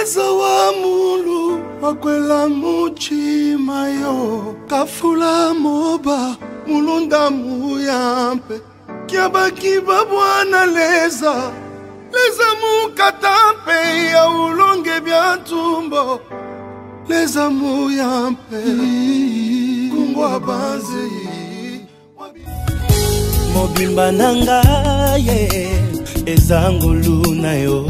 Leza wa mulu wakwela muchima yo kafula moba mulunda muyampe kiabaki babwana leza mukatampe ya ulonge byantumbo leza muyampe kungwa banze mobimba nanga ye ezangulu na yo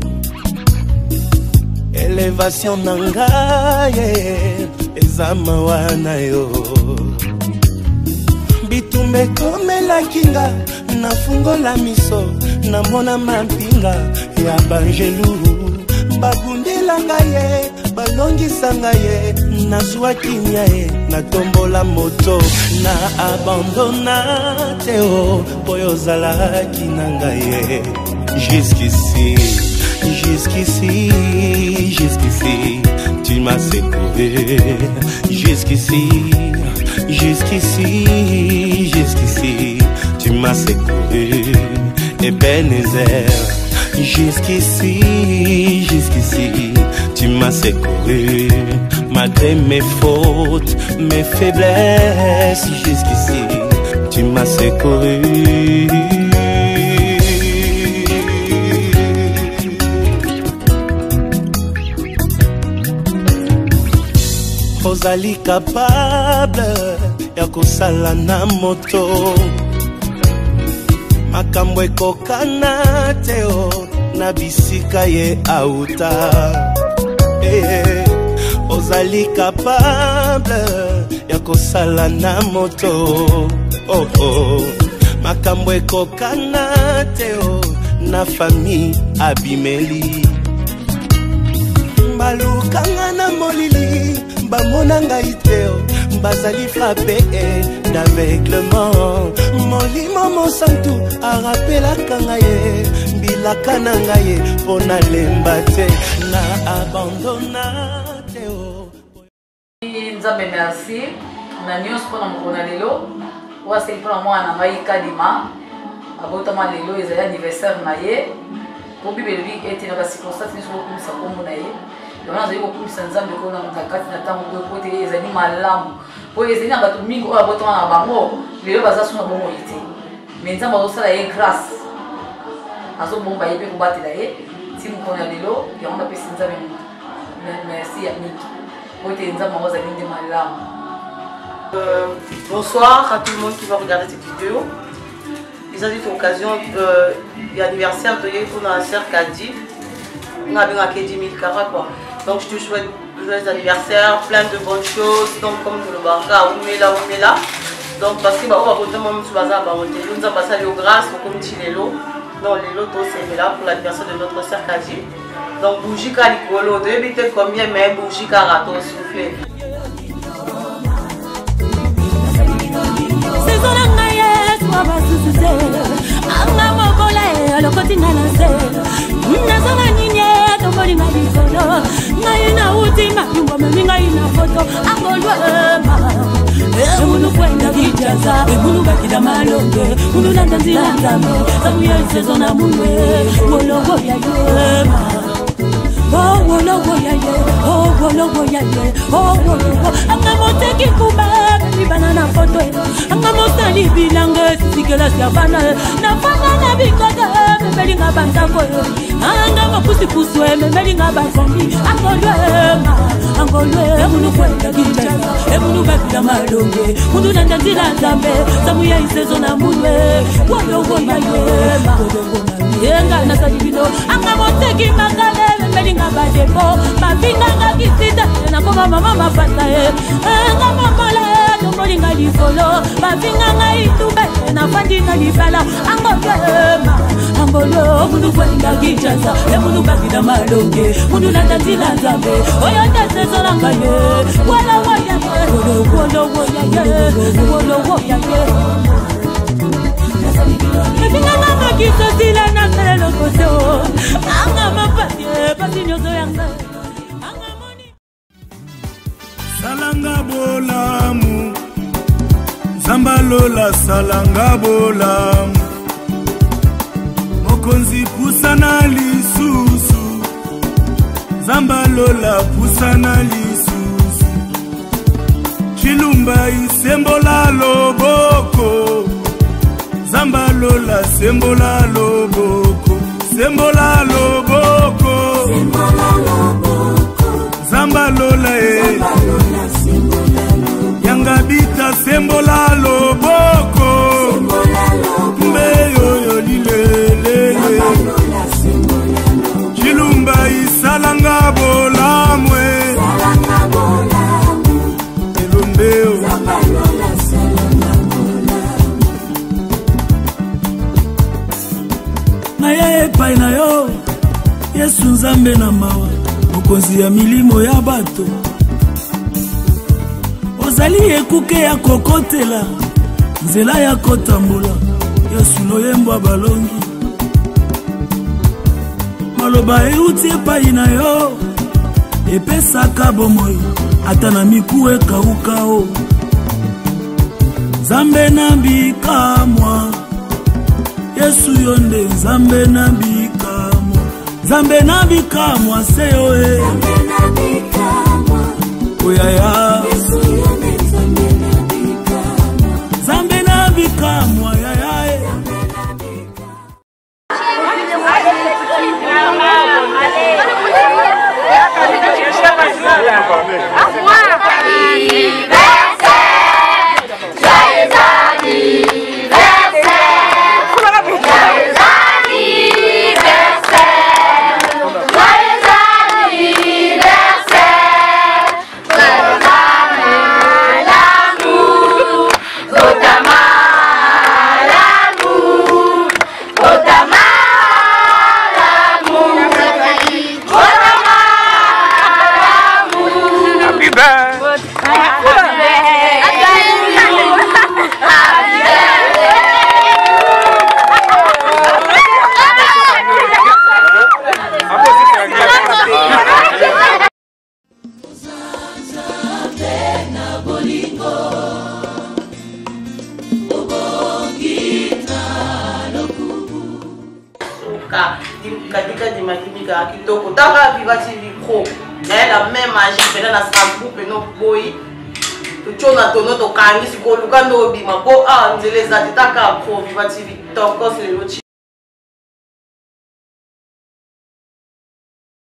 Elevation nangaye ezama wana yo bitumbe komela kinga nafungola miso namona mampinga ya banjelu babundela ngaye balongisa ngaye nazwa kinya ye natombola moto na abandona teo boyozalaki na ngaye jusqu'ici Jusqu'ici, tu m'as secouru. Jusqu'ici, tu m'as secouru. Ebenezer, jusqu'ici, tu m'as secouru. Malgré mes fautes, mes faiblesses, jusqu'ici, tu m'as secouru. Ozali capable ya kosala na moto makambo ekokana teo na bisika ye auta ozali capable ya kosala na moto makambo ekokana teo na famille abimeli balukanga na molili bamona ngai teo bazali frappé d'aveuglement molimo mosantu arapelaka ngai mbilaka na ngai mpo nalemba te na abandona teo nzambe merci na nyonso mpona mokolo na lelo waseli mpona mwana na ngai kadima abotama lelo ezali anniversaire na ye po bibele elobi ete na bacirconstance nyonso kokumisa kombo na ye yango nazali kokumisa nzambe kona na kati na ntango oyo po ete ezali malamu po ezali na bato mingi oyo abotama na bango lelo baza so na bomoi te me nzambe azosala ye grâce azobomba ye mpe kobatela ye ti mokolo ya lelo yango napesi nzambe merci ya mingi po ete nzambe yango azali nde malamu. Bonsoir à tout le monde qui va regarder cette vidéo. Ils ont dit l'occasion d'anniversaire de pour la sœur Kadi. On a bien accueilli 10 000 carats quoi. Donc je te souhaite joyeux anniversaire, plein de bonnes choses. Donc comme le banca, Oumela. Donc parce que on va voter mon petit bazar, on nous a passé le grâce pour comme dit l'élo. Donc l'élo c'est là pour l'anniversaire de notre sœur Kadi. Donc bougie calicolo, de éviter combien mais bougie carato soufflé. Anga mokola lokoti na nase nazonga ninye tomboli na likolo ngai na utima nyumba memi ngai na foto angolwema emunu kwenda kijaza emunu bakida malonge munu landa nzila nzambe samuye sezo na munwe wologo ya yema oh wologo ya ye oh wologo ya ye oh wologo anga moteki kuba banana photo anga mosali bilange sikela siavana na fana na bikoda memelinga bandako anga mapusi kuswe memelinga bakomi angolwe munu kwenda kijaza emunu bakila malonge munu nanda nzila nzambe samuya isezo na munwe wologo ya yema yenga na salibino anga moteki makale memelinga badeko babinanga kisita na koma mama mafata anga mamala tomolinga likolo bavinga ngai tube na fandi na libala angolo munu kwenda kijaza emunu bakida malonge munu nanda nzila nzambe oyo ndasezona ngaye wala waya bavinga ngama kisosila na selelo koso anga mapati pasi nyozo yanga salanga bolamu Zambalola salanga bolamu mokonzi pusana lisusu Zambalola pusana lisusu Chilumba isembola loboko Zambalola sembola loboko Sembola loboko Zambalola Yangabita sembola loboko Mbeyo yolilele Chilumba isalanga bolamwe Elombeo Naya epai na yo Yesu nzambe na mawa Mokonzi ya milimo ya bato Ozali ekuke ya kokotela Nzela ya kotambola Yesu loyembwa balongi Maloba euti epai na yo Epesaka bomoi Ata na miku ekauka o Nzambe na bikamwa Yesu yonde Nzambe na bikamwa Nzambe na bikamwa seyo e Nzambe na bikamwa Oyaya Yesu yonde Nzambe na bikamwa Nzambe na bikamwa yaya e Kadika di Makimika kitoko taka vivati micro mais la même magie pena na sa groupe no boy to chona to no to kangi sikoluka no bima ko nzele za taka pro vivati vitoko se lo